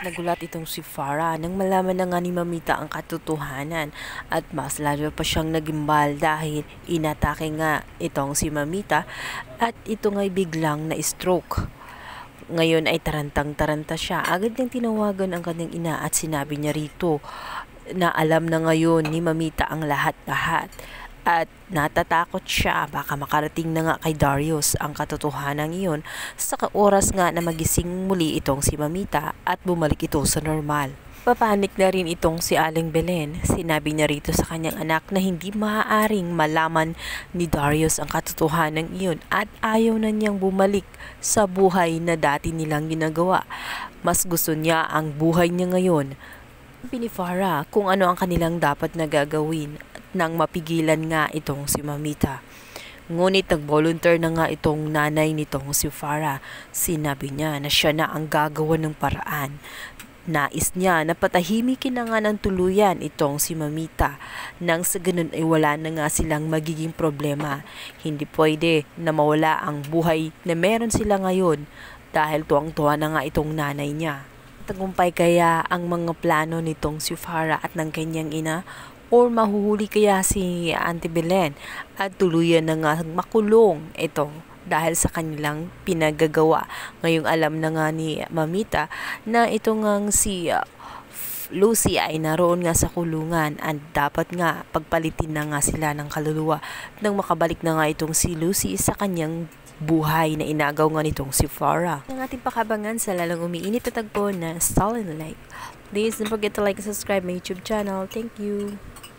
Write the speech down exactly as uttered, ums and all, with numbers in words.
Nagulat itong si Farah nang malaman na nga ni Mamita ang katotohanan at mas lalo pa siyang nagimbal dahil inatake nga itong si Mamita at ito nga'y biglang na-stroke. Ngayon ay tarantang-taranta siya. Agad niyang tinawagan ang kanyang ina at sinabi niya rito na alam na ngayon ni Mamita ang lahat-lahat. At natatakot siya baka makarating na nga kay Darius ang katotohanan iyon sa oras nga na magising muli itong si Mamita at bumalik ito sa normal. Papanik na rin itong si Aling Belen. Sinabi niya rito sa kanyang anak na hindi maaaring malaman ni Darius ang katotohanan iyon at ayaw na niyang bumalik sa buhay na dati nilang ginagawa. Mas gusto niya ang buhay niya ngayon. Sabi ni Farah kung ano ang kanilang dapat na gagawin nang mapigilan nga itong si Mamita. Ngunit nag-volunteer na nga itong nanay nitong si Farah. Sinabi niya na siya na ang gagawa ng paraan. Nais niya na patahimikin na nga ng tuluyan itong si Mamita nang sa ganun ay wala na nga silang magiging problema. Hindi pwede na mawala ang buhay na meron sila ngayon dahil tuwang-tuwa na nga itong nanay niya. Tagumpay kaya ang mga plano nitong si Farah at ng kanyang ina? Or mahuhuli kaya si Auntie Belen at tuluyan na nga makulong ito dahil sa kanilang pinagagawa. Ngayong alam na nga ni Mamita na ito ngang si uh, Lucy ay naroon nga sa kulungan at dapat nga pagpalitin na nga sila ng kaluluwa nang makabalik na nga itong si Lucy sa kanyang buhay na inagaw nga nitong si Farah. Ang ating pakabangan sa lalong umiinit na tagpo na Stolen Lake. Please don't forget to like and subscribe my YouTube channel. Thank you.